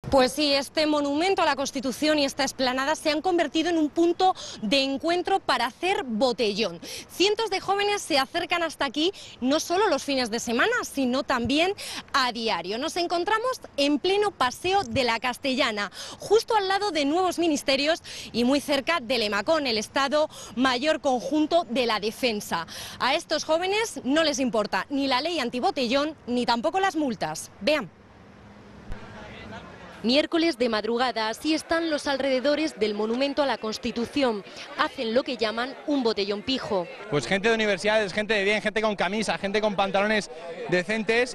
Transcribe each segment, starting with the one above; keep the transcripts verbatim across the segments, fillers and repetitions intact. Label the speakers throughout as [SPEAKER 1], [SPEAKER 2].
[SPEAKER 1] Pues sí, este monumento a la Constitución y esta explanada se han convertido en un punto de encuentro para hacer botellón. Cientos de jóvenes se acercan hasta aquí, no solo los fines de semana, sino también a diario. Nos encontramos en pleno Paseo de la Castellana, justo al lado de nuevos ministerios y muy cerca del EMACON, el Estado Mayor Conjunto de la Defensa. A estos jóvenes no les importa ni la ley antibotellón ni tampoco las multas. Vean. Miércoles de madrugada, así están los alrededores del monumento a la Constitución. Hacen lo que llaman un botellón pijo.
[SPEAKER 2] Pues gente de universidades, gente de bien, gente con camisa, gente con pantalones decentes.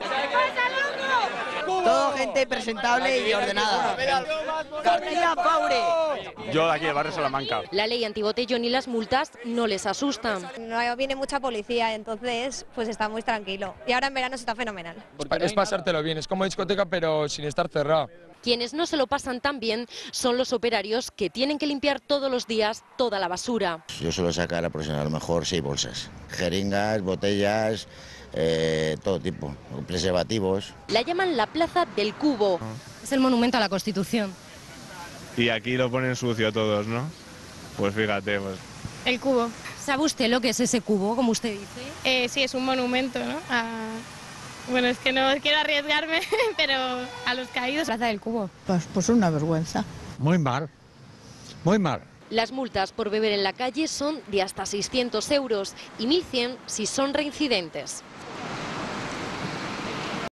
[SPEAKER 3] Todo gente presentable y ordenada. García Faure.
[SPEAKER 4] Yo de aquí, de Barrio Salamanca.
[SPEAKER 1] La ley antibotellón y las multas no les asustan.
[SPEAKER 5] No viene mucha policía, entonces pues está muy tranquilo. Y ahora en verano está fenomenal.
[SPEAKER 6] Es pasártelo bien, es como discoteca pero sin estar cerrado.
[SPEAKER 1] Quienes no se lo pasan tan bien son los operarios que tienen que limpiar todos los días toda la basura.
[SPEAKER 7] Yo suelo sacar aproximadamente a lo mejor seis bolsas. Jeringas, botellas, eh, todo tipo, preservativos.
[SPEAKER 1] La llaman la Plaza del Cubo. Es el monumento a la Constitución.
[SPEAKER 4] Y aquí lo ponen sucio todos, ¿no? Pues fíjate, pues.
[SPEAKER 8] El cubo.
[SPEAKER 1] ¿Sabe usted lo que es ese cubo, como usted dice?
[SPEAKER 8] Eh, sí, es un monumento, ¿no? A... Bueno, es que no quiero arriesgarme, pero a los caídos.
[SPEAKER 5] Plaza del Cubo.
[SPEAKER 9] Pues, pues una vergüenza.
[SPEAKER 10] Muy mal, muy mal.
[SPEAKER 1] Las multas por beber en la calle son de hasta seiscientos euros y mil cien si son reincidentes.